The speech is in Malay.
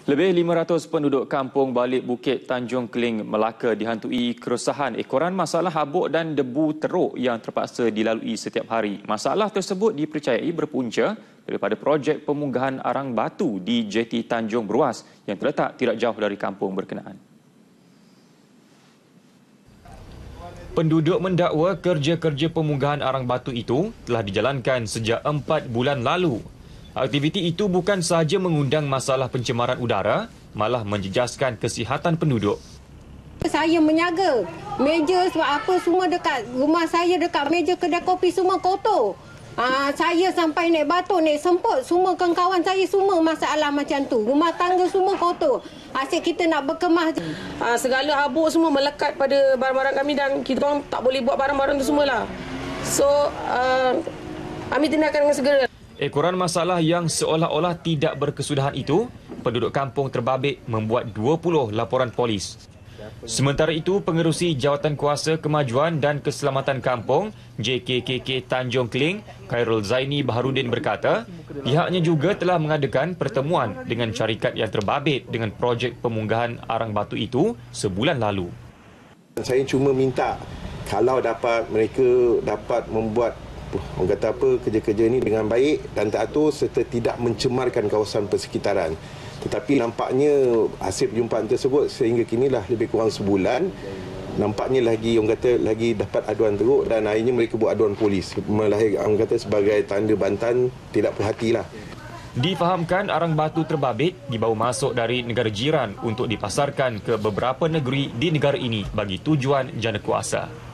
Lebih 500 penduduk kampung Balik Bukit Tanjung Keling, Melaka dihantui keresahan ekoran masalah habuk dan debu teruk yang terpaksa dilalui setiap hari. Masalah tersebut dipercayai berpunca daripada projek pemunggahan arang batu di JT Tanjung Beruas yang terletak tidak jauh dari kampung berkenaan. Penduduk mendakwa kerja-kerja pemunggahan arang batu itu telah dijalankan sejak 4 bulan lalu. Aktiviti itu bukan sahaja mengundang masalah pencemaran udara, malah menjejaskan kesihatan penduduk. Saya menyaga meja sebab apa semua dekat rumah saya, dekat meja kedai kopi semua kotor. Saya sampai naik batuk, naik semput, semua kawan-kawan saya semua masalah macam tu. Rumah tangga semua kotor. Asyik kita nak berkemah. Segala habuk semua melekat pada barang-barang kami dan kita orang tak boleh buat barang-barang tu semualah. So, kami tindakan dengan segera. Ekoran masalah yang seolah-olah tidak berkesudahan itu, penduduk kampung terbabit membuat 20 laporan polis. Sementara itu, Pengerusi Jawatankuasa Kemajuan dan Keselamatan Kampung JKKK Tanjung Keling, Khairul Zaini Baharudin berkata, pihaknya juga telah mengadakan pertemuan dengan syarikat yang terbabit dengan projek pemunggahan arang batu itu sebulan lalu. Saya cuma minta kalau mereka dapat membuat orang kata kerja-kerja ini dengan baik dan teratur serta tidak mencemarkan kawasan persekitaran. Tetapi nampaknya hasil perjumpaan tersebut sehingga kinilah lebih kurang sebulan, nampaknya lagi dapat aduan teruk dan akhirnya mereka buat aduan polis. Melahirkan sebagai tanda bantahan tidak perhatilah. Difahamkan arang batu terbabit dibawa masuk dari negara jiran untuk dipasarkan ke beberapa negeri di negara ini bagi tujuan jana kuasa.